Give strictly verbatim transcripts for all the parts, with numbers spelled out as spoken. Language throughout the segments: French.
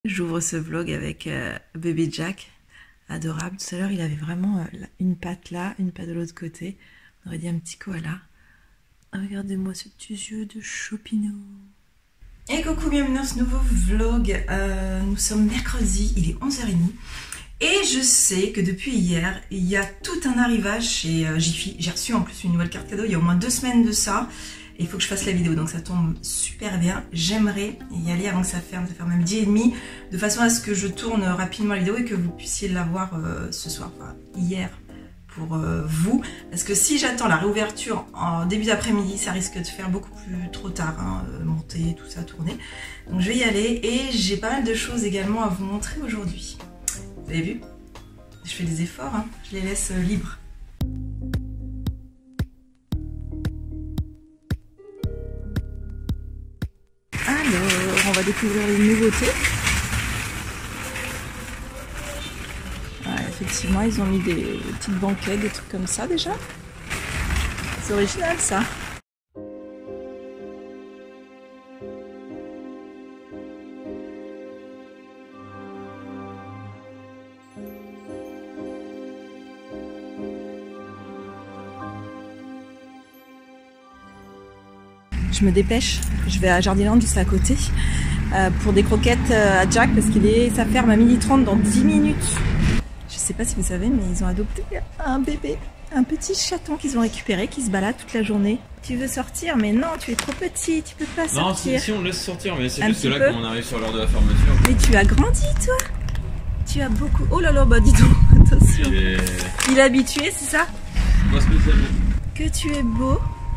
J'ouvre ce vlog avec euh, bébé Jack, adorable. Tout à l'heure, il avait vraiment euh, une patte là, une patte de l'autre côté. On aurait dit un petit koala. Regardez-moi ce petit yeux de choupinou. Et coucou, bienvenue dans ce nouveau vlog. Euh, nous sommes mercredi, il est onze heures trente. Et je sais que depuis hier, il y a tout un arrivage chez euh, Jiffy. J'ai reçu en plus une nouvelle carte cadeau il y a au moins deux semaines de ça. Et il faut que je fasse la vidéo, donc ça tombe super bien. J'aimerais y aller avant que ça ferme, ça ferme même dix heures trente, de façon à ce que je tourne rapidement la vidéo et que vous puissiez la voir euh, ce soir, enfin hier pour euh, vous. Parce que si j'attends la réouverture en début d'après-midi, ça risque de faire beaucoup plus trop tard, hein, euh, monter, tout ça, tourner. Donc je vais y aller et j'ai pas mal de choses également à vous montrer aujourd'hui. Vous avez vu? Je fais des efforts, hein, je les laisse euh, libres. Alors, on va découvrir les nouveautés. Ouais, effectivement, ils ont mis des petites banquettes, des trucs comme ça déjà. C'est original ça. Je me dépêche, je vais à Jardiland juste à côté euh, pour des croquettes à Jack parce qu'il est, ça ferme à midi trente dans dix minutes. Je sais pas si vous savez, mais ils ont adopté un bébé, un petit chaton qu'ils ont récupéré qui se balade toute la journée. Tu veux sortir, mais non, tu es trop petit, tu peux pas sortir. Non, si, si on laisse sortir, mais c'est un juste que là, peu. quand on arrive sur l'heure de la fermeture. Mais tu as grandi, toi. Tu as beaucoup. Oh là là, bah dis donc, attention. Il est, Il est habitué, c'est ça? pas spécialement. Que tu es beau.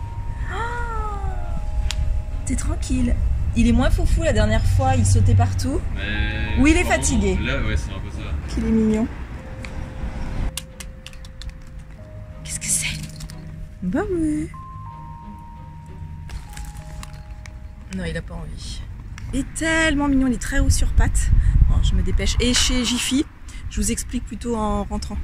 T'es tranquille. Il est moins foufou la dernière fois, il sautait partout. Mais Ou il est fatigué. Là, ouais, c'est un peu ça. Qu'il est mignon. Qu'est-ce que c'est? Bah oui. Non, il a pas envie. Il est tellement mignon, il est très haut sur pattes. Bon, je me dépêche. Et chez Jiffy, je vous explique plutôt en rentrant.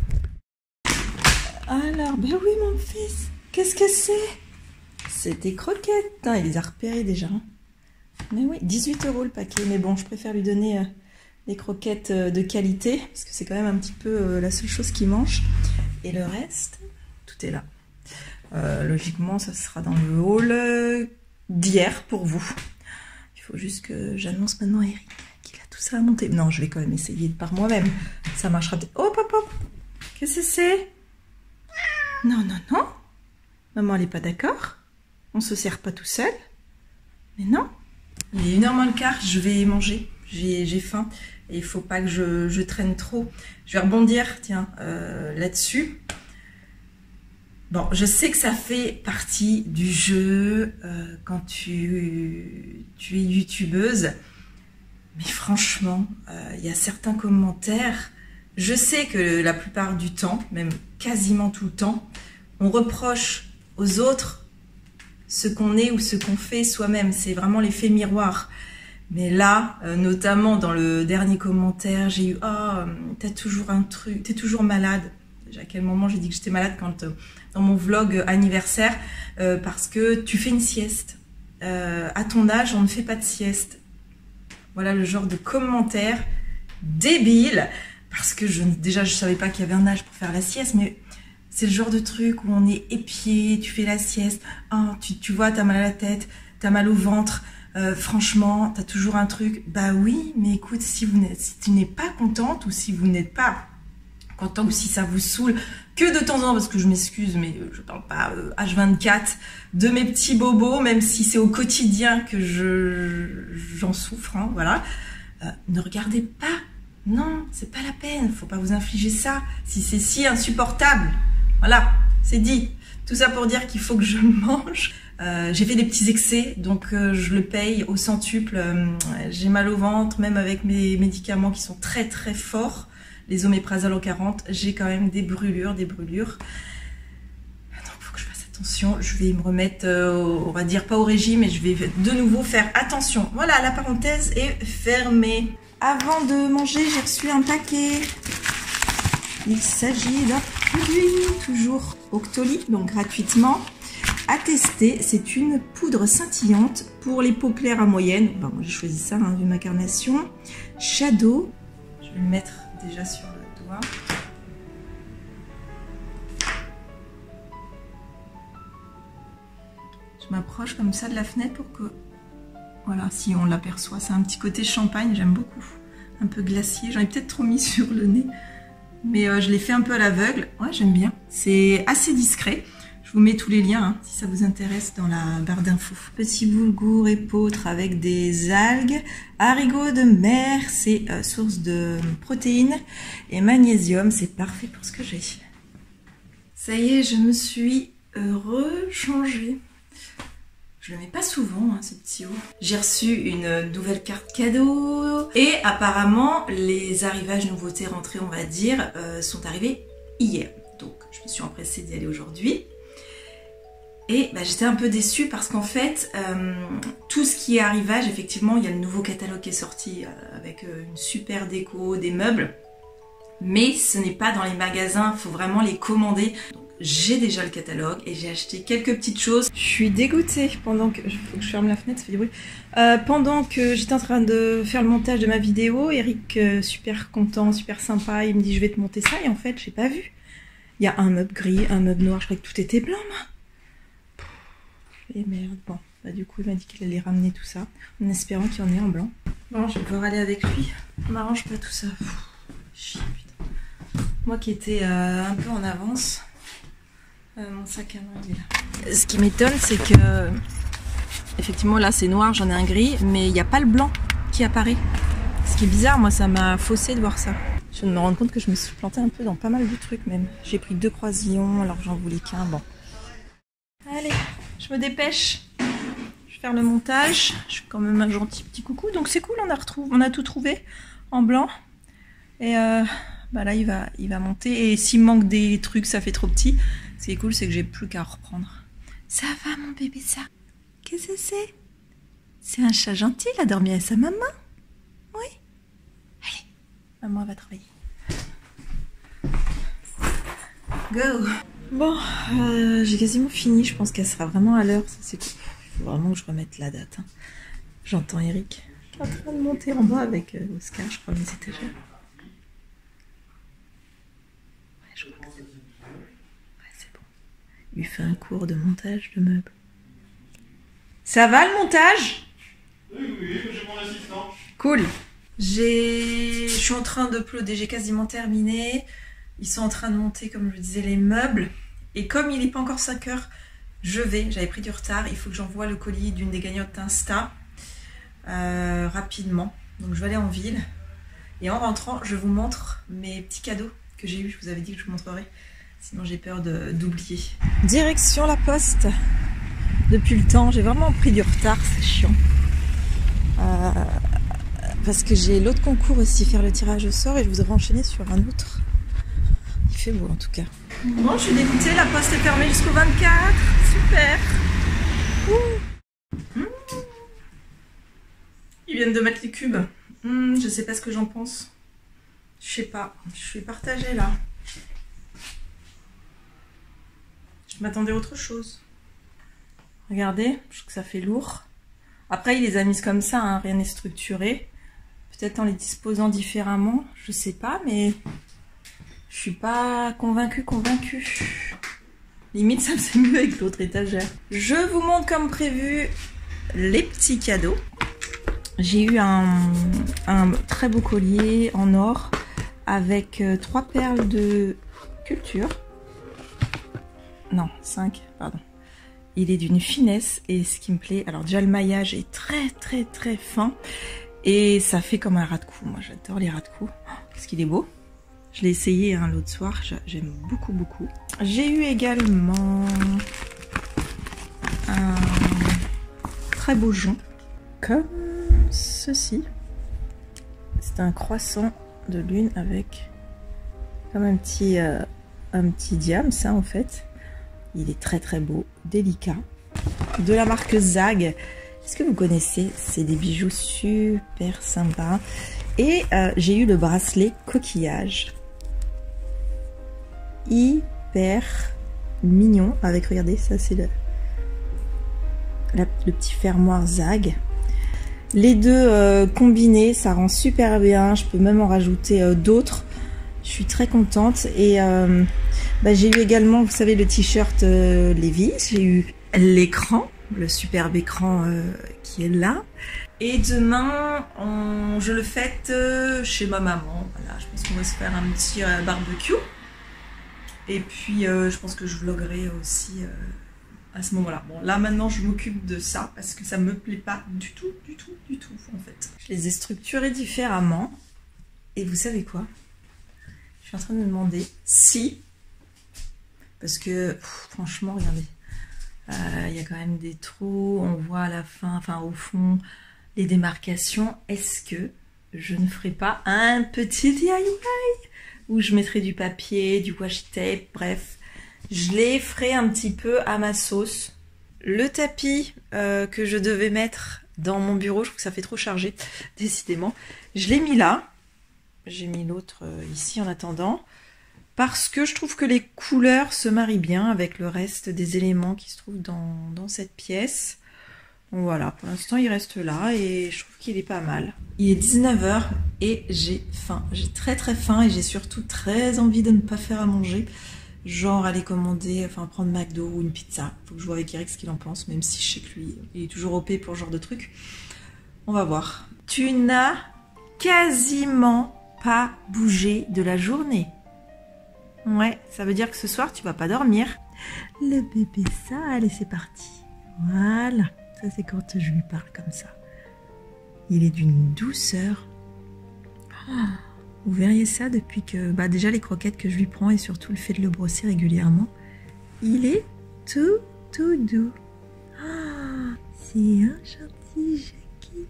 Alors, bah oui mon fils. Qu'est-ce que c'est? C'est des croquettes, hein, il les a repérées déjà. Mais oui, dix-huit euros le paquet. Mais bon, je préfère lui donner euh, des croquettes euh, de qualité, parce que c'est quand même un petit peu euh, la seule chose qu'il mange. Et le reste, tout est là. Euh, logiquement, ça sera dans le haul euh, d'hier pour vous. Il faut juste que j'annonce maintenant à Eric qu'il a tout ça à monter. Non, je vais quand même essayer par moi-même. Ça marchera peut-être. Hop, hop, hop. Qu'est-ce que c'est? Non, non, non. Maman, elle n'est pas d'accord. On se sert pas tout seul. Mais non. Il est une heure moins le quart, je vais manger. J'ai faim. Et il faut pas que je, je traîne trop. Je vais rebondir, tiens, euh, là-dessus. Bon, je sais que ça fait partie du jeu euh, quand tu, tu es youtubeuse. Mais franchement, il euh, y a certains commentaires. Je sais que la plupart du temps, même quasiment tout le temps, on reproche aux autres ce qu'on est ou ce qu'on fait soi-même. C'est vraiment l'effet miroir. Mais là, euh, notamment dans le dernier commentaire, j'ai eu « Ah, oh, t'as toujours un truc, t'es toujours malade ». Déjà, à quel moment j'ai dit que j'étais malade quand euh, dans mon vlog anniversaire euh, parce que tu fais une sieste. Euh, à ton âge, on ne fait pas de sieste. Voilà le genre de commentaire débile. Parce que je, déjà, je savais pas qu'il y avait un âge pour faire la sieste, mais... C'est le genre de truc où on est épié, tu fais la sieste, oh, tu, tu vois, t'as mal à la tête, t'as mal au ventre, euh, franchement, t'as toujours un truc. Bah oui, mais écoute, si, vous si tu n'es pas contente ou si vous n'êtes pas content ou si ça vous saoule, que de temps en temps, parce que je m'excuse, mais je parle pas euh, H vingt-quatre de mes petits bobos, même si c'est au quotidien que je j'en souffre, hein, voilà. Euh, ne regardez pas, non, c'est pas la peine, faut pas vous infliger ça, si c'est si insupportable. Voilà, c'est dit. Tout ça pour dire qu'il faut que je mange. Euh, j'ai fait des petits excès, donc euh, je le paye au centuple. Euh, j'ai mal au ventre, même avec mes médicaments qui sont très très forts. Les oméprazole en quarante, j'ai quand même des brûlures, des brûlures. Donc il faut que je fasse attention. Je vais me remettre, euh, on va dire pas au régime, mais je vais de nouveau faire attention. Voilà, la parenthèse est fermée. Avant de manger, j'ai reçu un paquet. Il s'agit d'un produit, toujours Octoly, donc gratuitement. à tester. C'est une poudre scintillante pour les peaux claires à moyenne. Bon, moi j'ai choisi ça, hein, vu ma carnation. Shadow. Je vais le mettre déjà sur le doigt. Je m'approche comme ça de la fenêtre pour que... Voilà, si on l'aperçoit. C'est un petit côté champagne, j'aime beaucoup. Un peu glacier. J'en ai peut-être trop mis sur le nez. Mais euh, je l'ai fait un peu à l'aveugle. Ouais, j'aime bien. C'est assez discret. Je vous mets tous les liens, hein, si ça vous intéresse, dans la barre d'infos. Petit boulgour épeautre avec des algues. Haricots de mer, c'est euh, source de protéines. Et magnésium, c'est parfait pour ce que j'ai. Ça y est, je me suis euh, rechangée. Je le mets pas souvent, hein, ce petit haut. J'ai reçu une nouvelle carte cadeau. Et apparemment, les arrivages nouveautés rentrées, on va dire, euh, sont arrivés hier. Donc, je me suis empressée d'y aller aujourd'hui. Et bah, j'étais un peu déçue parce qu'en fait, euh, tout ce qui est arrivage, effectivement, il y a le nouveau catalogue qui est sorti euh, avec euh, une super déco, des meubles. Mais ce n'est pas dans les magasins, il faut vraiment les commander. J'ai déjà le catalogue et j'ai acheté quelques petites choses. Je suis dégoûtée pendant que... Il faut que je ferme la fenêtre, ça fait du bruit. Euh, pendant que j'étais en train de faire le montage de ma vidéo, Eric, euh, super content, super sympa, il me dit je vais te monter ça. Et en fait, j'ai pas vu. Il y a un meuble gris, un meuble noir, je croyais que tout était blanc, moi. Et merde, bon. Bah, du coup, il m'a dit qu'il allait ramener tout ça, en espérant qu'il y en ait en blanc. Bon, je vais pouvoir aller avec lui. On m'arrange pas tout ça. Chut, putain. Moi qui étais euh, un peu en avance... Euh, mon sac à main il est là. Ce qui m'étonne, c'est que effectivement là c'est noir, j'en ai un gris, mais il n'y a pas le blanc qui apparaît. Ce qui est bizarre, moi ça m'a faussé de voir ça. Je viens de me rendre compte que je me suis plantée un peu dans pas mal de trucs même. J'ai pris deux croisillons alors que j'en voulais qu'un. Bon. Allez, je me dépêche. Je vais faire le montage. Je fais quand même un gentil petit coucou. Donc c'est cool, on a, retrouvé, on a tout trouvé en blanc. Et euh, bah là il va, il va monter. Et s'il manque des trucs, ça fait trop petit. Ce qui est cool, c'est que j'ai plus qu'à reprendre. Ça va, mon bébé, ça? Qu'est-ce que c'est? C'est un chat gentil, il a dormi avec sa maman? Oui? Allez, maman va travailler. Go! Bon, euh, j'ai quasiment fini. Je pense qu'elle sera vraiment à l'heure. Ça, c'est cool. Il faut vraiment que je remette la date. Hein. J'entends Eric qui est en train de monter en bas avec euh, Oscar, je crois, les étagères. Ouais, je crois que c'est... Il lui fait un cours de montage de meubles. Ça va le montage? Oui, oui, j'ai mon assistant. Cool. J'ai... Je suis en train d'uploader, j'ai quasiment terminé. Ils sont en train de monter, comme je disais, les meubles. Et comme il n'est pas encore cinq heures, je vais, j'avais pris du retard. Il faut que j'envoie le colis d'une des gagnantes Insta euh, rapidement. Donc je vais aller en ville. Et en rentrant, je vous montre mes petits cadeaux que j'ai eu. Je vous avais dit que je vous montrerai. Sinon j'ai peur d'oublier. Direction la poste. Depuis le temps, j'ai vraiment pris du retard, c'est chiant. Euh, parce que j'ai l'autre concours aussi, faire le tirage au sort, et je voudrais enchaîner sur un autre. Il fait beau en tout cas. Bon, je suis dégoûtée, la poste est fermée jusqu'au vingt-quatre. Super. Ouh. Mmh. Ils viennent de mettre les cubes. Mmh, je sais pas ce que j'en pense. Je sais pas, je suis partagée là. Je m'attendais à autre chose. Regardez, je trouve que ça fait lourd. Après, il les a mises comme ça, hein, rien n'est structuré. Peut-être en les disposant différemment, je sais pas, mais je suis pas convaincue, convaincue. Limite, ça me fait mieux avec l'autre étagère. Je vous montre comme prévu les petits cadeaux. J'ai eu un, un très beau collier en or avec euh, trois perles de culture. Non, cinq, pardon. Il est d'une finesse et ce qui me plaît, alors déjà le maillage est très très très fin et ça fait comme un ras de cou. Moi j'adore les ras de cou. Oh, qu'est-ce qu'il est beau. Je l'ai essayé hein, l'autre soir, j'aime beaucoup beaucoup. J'ai eu également un très beau jonc comme ceci. C'est un croissant de lune avec comme un petit, euh, un petit diamant, ça en fait. Il est très très beau, délicat. De la marque Zag. Est-ce que vous connaissez? C'est des bijoux super sympas. Et euh, j'ai eu le bracelet coquillage. Hyper mignon. Avec, regardez, ça c'est le, la, le petit fermoir Zag. Les deux euh, combinés, ça rend super bien. Je peux même en rajouter euh, d'autres. Je suis très contente. Et euh, bah, j'ai eu également, vous savez, le t-shirt euh, Levi's. J'ai eu l'écran, le superbe écran euh, qui est là. Et demain, on, je le fête euh, chez ma maman. Voilà, je pense qu'on va se faire un petit euh, barbecue. Et puis, euh, je pense que je vloguerai aussi... Euh, à ce moment-là. Bon, là maintenant je m'occupe de ça parce que ça me plaît pas du tout, du tout, du tout en fait. Je les ai structurés différemment. Et vous savez quoi? Je suis en train de me demander si, parce que pff, franchement, regardez, il euh, y a quand même des trous, on voit à la fin, enfin au fond, les démarcations. Est-ce que je ne ferai pas un petit D I Y où je mettrai du papier, du washi tape, bref. Je les ferai un petit peu à ma sauce. Le tapis euh, que je devais mettre dans mon bureau, je trouve que ça fait trop chargé, décidément. Je l'ai mis là. J'ai mis l'autre euh, ici en attendant. Parce que je trouve que les couleurs se marient bien avec le reste des éléments qui se trouvent dans, dans cette pièce. Donc voilà, pour l'instant il reste là et je trouve qu'il est pas mal. Il est dix-neuf heures et j'ai faim. J'ai très très faim et j'ai surtout très envie de ne pas faire à manger. Genre aller commander, enfin prendre McDo ou une pizza. Faut que je vois avec Eric ce qu'il en pense, même si je sais que lui, il est toujours O P pour ce genre de truc. On va voir. Tu n'as quasiment pas bougé de la journée. Ouais, ça veut dire que ce soir, tu vas pas dormir. Le bébé sale, et c'est parti. Voilà, ça c'est quand je lui parle comme ça. Il est d'une douceur. Oh. Vous verriez ça depuis que, bah déjà les croquettes que je lui prends et surtout le fait de le brosser régulièrement. Il est tout, tout doux. Oh, c'est un gentil Jackie.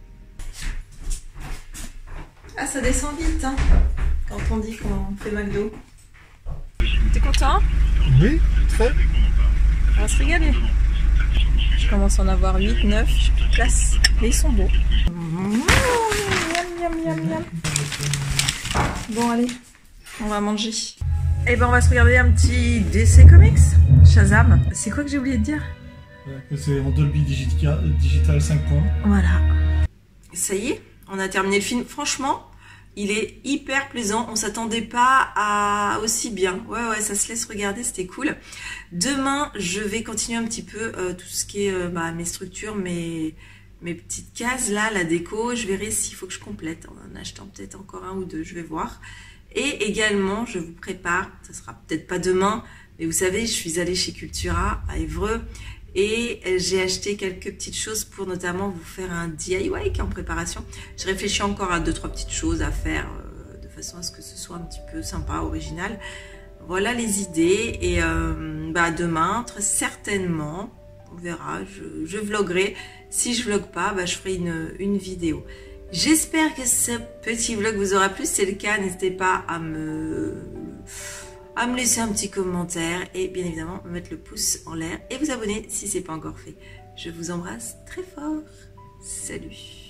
Ah, ça descend vite, hein, quand on dit qu'on fait McDo. T'es content? Oui, très. On va se régaler. Je commence à en avoir huit, neuf, j'ai plus de place. Mais ils sont beaux. Mmh, miam, miam, miam, miam. Bon allez, on va manger. Et ben on va se regarder un petit D C Comics, Shazam. C'est quoi que j'ai oublié de dire? Ouais, c'est en Dolby Digital, Digital cinq points. Voilà. Ça y est, on a terminé le film. Franchement, il est hyper plaisant. On s'attendait pas à aussi bien. Ouais ouais, ça se laisse regarder, c'était cool. Demain, je vais continuer un petit peu euh, tout ce qui est euh, bah, mes structures, mes... mes petites cases là, la déco, je verrai s'il faut que je complète en en achetant peut-être encore un ou deux, je vais voir. Et également, je vous prépare, ça sera peut-être pas demain, mais vous savez, je suis allée chez Cultura à Évreux et j'ai acheté quelques petites choses pour notamment vous faire un D I Y qui est en préparation. Je réfléchis encore à deux, trois petites choses à faire euh, de façon à ce que ce soit un petit peu sympa, original. Voilà les idées et euh, bah demain, très certainement, on verra, je, je vloguerai. Si je vlogue pas, bah, je ferai une, une vidéo. J'espère que ce petit vlog vous aura plu. Si c'est le cas, n'hésitez pas à me, à me laisser un petit commentaire et bien évidemment mettre le pouce en l'air et vous abonner si ce n'est pas encore fait. Je vous embrasse très fort. Salut!